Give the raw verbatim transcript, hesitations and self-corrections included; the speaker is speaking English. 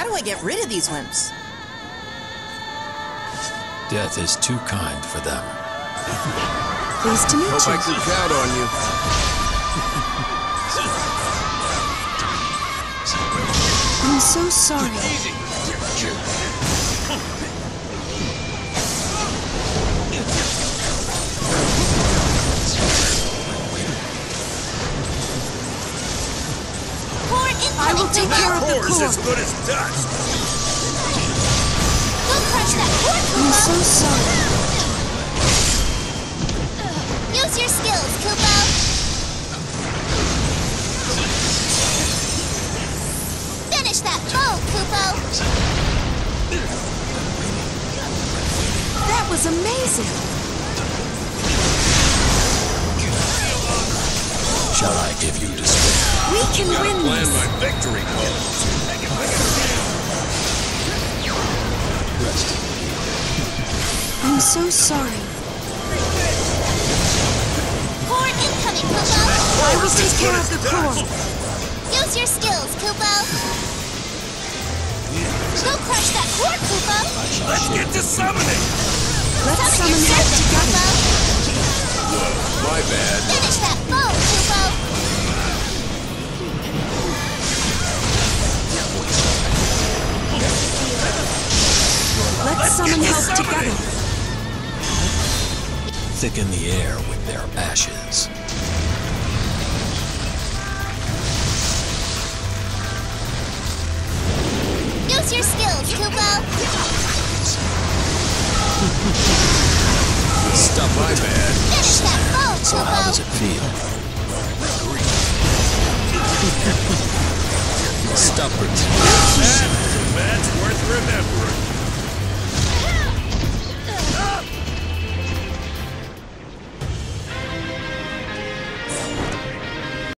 do I get rid of these wimps? Death is too kind for them. Pleased to meet Hope you. I can count on you. I'm so sorry. I will take care of the Core is core. as good as dust. Go crush that core, I'm Kupo! so sorry. Use your skills, Kupo! Finish that bow, Kupo! That was amazing. Shall I give you despair? We can win Plan this. my victory pose. I'm so sorry. Core incoming, Kupo! I will take care of the core. Use your skills, Kupo! Go crush that core, Kupo! Let's get to summoning. Let's Summon summon your help servant, together. Kupo! My bad. Finish that bow, Kupo! Let's summon help together. Thicken the air with their ashes. Use your skills, Kupo! Stop My bad. Finish that bow, So how does Kupo! it feel? Stubborn.